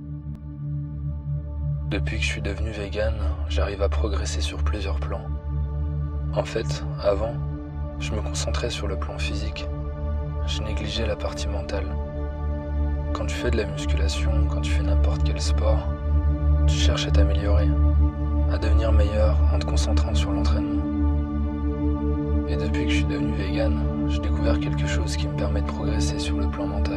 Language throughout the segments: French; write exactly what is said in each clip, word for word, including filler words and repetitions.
Depuis que je suis devenu vegan, j'arrive à progresser sur plusieurs plans. En fait, avant, je me concentrais sur le plan physique. Je négligeais la partie mentale. Quand tu fais de la musculation, quand tu fais n'importe quel sport, tu cherches à t'améliorer, à devenir meilleur en te concentrant sur l'entraînement. Et depuis que je suis devenu vegan, j'ai découvert quelque chose qui me permet de progresser sur le plan mental.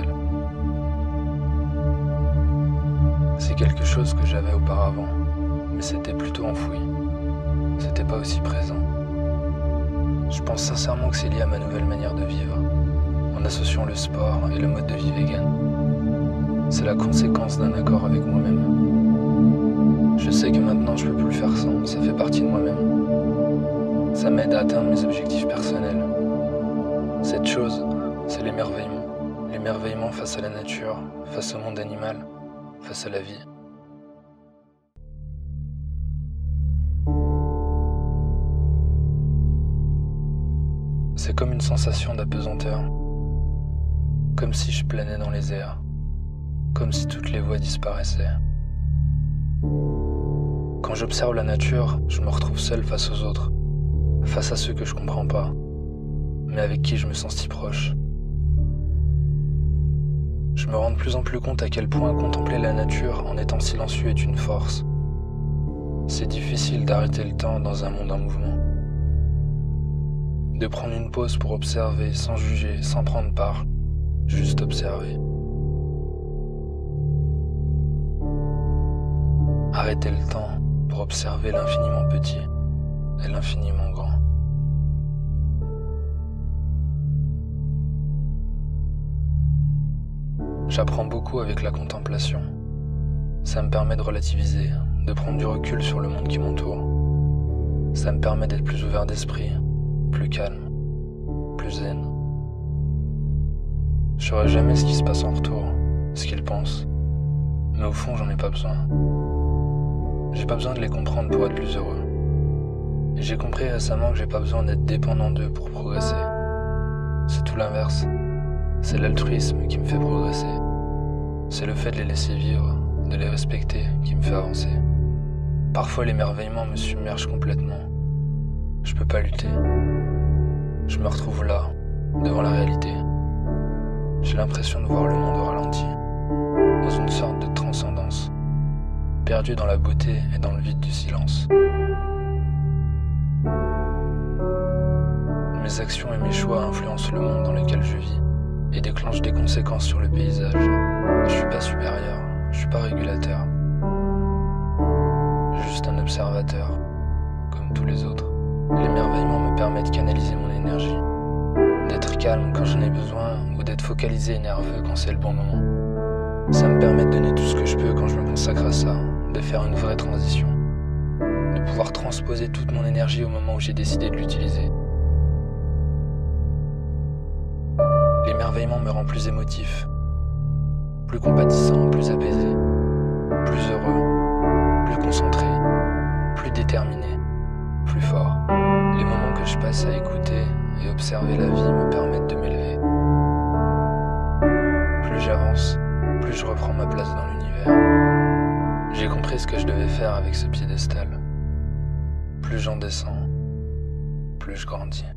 C'est quelque chose que j'avais auparavant, mais c'était plutôt enfoui. C'était pas aussi présent. Je pense sincèrement que c'est lié à ma nouvelle manière de vivre, en associant le sport et le mode de vie vegan. C'est la conséquence d'un accord avec moi-même. Je sais que maintenant je peux plus le faire sans, ça fait partie de moi-même. Ça m'aide à atteindre mes objectifs personnels. Cette chose, c'est l'émerveillement. L'émerveillement face à la nature, face au monde animal, face à la vie. C'est comme une sensation d'apesanteur, comme si je planais dans les airs, comme si toutes les voix disparaissaient. Quand j'observe la nature, je me retrouve seul face aux autres, face à ceux que je comprends pas, mais avec qui je me sens si proche. Je me rends de plus en plus compte à quel point contempler la nature en étant silencieux est une force. C'est difficile d'arrêter le temps dans un monde en mouvement. De prendre une pause pour observer, sans juger, sans prendre part, juste observer. Arrêter le temps pour observer l'infiniment petit et l'infiniment grand. J'apprends beaucoup avec la contemplation. Ça me permet de relativiser, de prendre du recul sur le monde qui m'entoure. Ça me permet d'être plus ouvert d'esprit, plus calme, plus zen. Je saurais jamais ce qui se passe en retour, ce qu'ils pensent. Mais au fond, j'en ai pas besoin. J'ai pas besoin de les comprendre pour être plus heureux. Et j'ai compris récemment que j'ai pas besoin d'être dépendant d'eux pour progresser. C'est tout l'inverse. C'est l'altruisme qui me fait progresser. C'est le fait de les laisser vivre, de les respecter, qui me fait avancer. Parfois l'émerveillement me submerge complètement. Je peux pas lutter. Je me retrouve là, devant la réalité. J'ai l'impression de voir le monde au ralenti, dans une sorte de transcendance, perdu dans la beauté et dans le vide du silence. Mes actions et mes choix influencent le monde dans lequel je vis et déclenchent des conséquences sur le paysage. Je suis pas supérieur, je suis pas régulateur. Juste un observateur, comme tous les autres. L'émerveillement me permet de canaliser mon énergie, d'être calme quand j'en ai besoin ou d'être focalisé et nerveux quand c'est le bon moment. Ça me permet de donner tout ce que je peux quand je me consacre à ça, de faire une vraie transition, de pouvoir transposer toute mon énergie au moment où j'ai décidé de l'utiliser. L'émerveillement me rend plus émotif, plus compatissant, plus apaisé, plus heureux, plus concentré, plus déterminé, plus fort. Les moments que je passe à écouter et observer la vie me permettent de m'élever. Plus j'avance, plus je reprends ma place dans l'univers. J'ai compris ce que je devais faire avec ce piédestal. Plus j'en descends, plus je grandis.